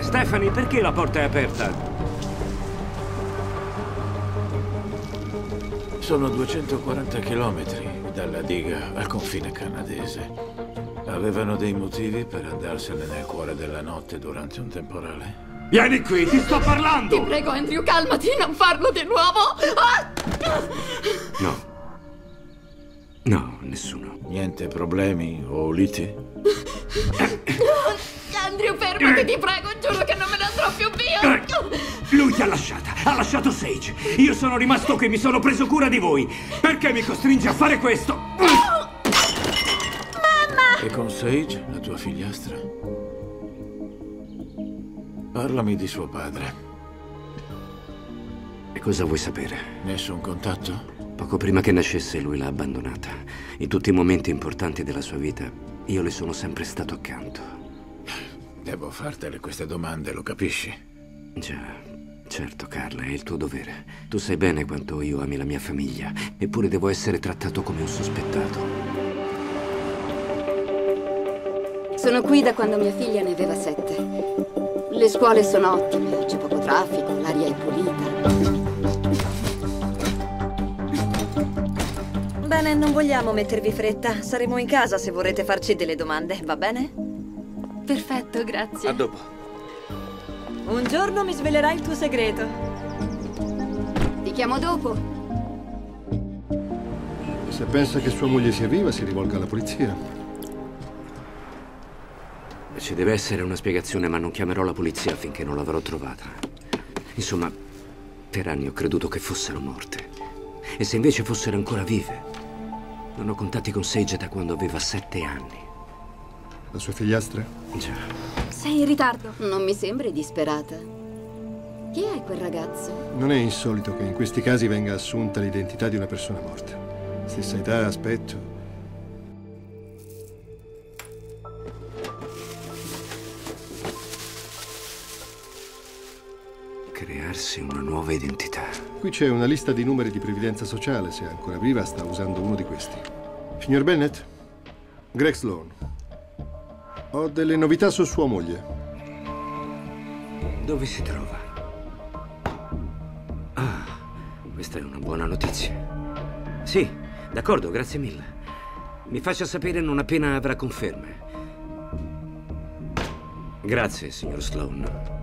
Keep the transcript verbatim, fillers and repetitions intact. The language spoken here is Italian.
Stephanie, perché la porta è aperta? Sono duecentoquaranta chilometri dalla diga al confine canadese. Avevano dei motivi per andarsene nel cuore della notte durante un temporale? Vieni qui, ti sto parlando! Ti prego, Andrew, calmati, non farlo di nuovo! Ah! No. No, nessuno. Niente problemi o liti? Andrew, fermati, ti prego, giuro che non me ne andrò più via! Lui ti ha lasciata, ha lasciato Sage. Io sono rimasto qui, mi sono preso cura di voi. Perché mi costringe a fare questo? Mamma! E con Sage, la tua figliastra? Parlami di suo padre. E cosa vuoi sapere? Nessun contatto? Poco prima che nascesse lui l'ha abbandonata. In tutti i momenti importanti della sua vita, io le sono sempre stato accanto. Devo fartele queste domande, lo capisci? Già, certo Carla, è il tuo dovere. Tu sai bene quanto io ami la mia famiglia, eppure devo essere trattato come un sospettato. Sono qui da quando mia figlia ne aveva sette. Le scuole sono ottime, c'è poco traffico, l'aria è pulita. Bene, non vogliamo mettervi fretta. Saremo in casa se vorrete farci delle domande, va bene? Perfetto, grazie. A dopo. Un giorno mi svelerai il tuo segreto. Ti chiamo dopo. Se pensa che sua moglie sia viva, si rivolga alla polizia. Ci deve essere una spiegazione, ma non chiamerò la polizia finché non l'avrò trovata. Insomma, per anni ho creduto che fossero morte. E se invece fossero ancora vive? Non ho contatti con Sage da quando aveva sette anni. La sua figliastra? Già. Sei in ritardo. Non mi sembri disperata. Chi è quel ragazzo? Non è insolito che in questi casi venga assunta l'identità di una persona morta. Stessa età, aspetto. Crearsi una nuova identità. Qui c'è una lista di numeri di previdenza sociale. Se è ancora viva, sta usando uno di questi. Signor Bennett? Greg Sloan. Ho delle novità su sua moglie. Dove si trova? Ah, questa è una buona notizia. Sì, d'accordo, grazie mille. Mi faccia sapere non appena avrà conferme. Grazie, signor Sloan.